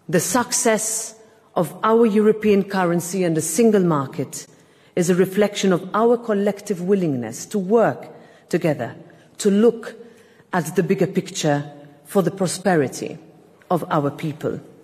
The success of our European currency and the single market is a reflection of our collective willingness to work together, to look at the bigger picture for the prosperity of our people.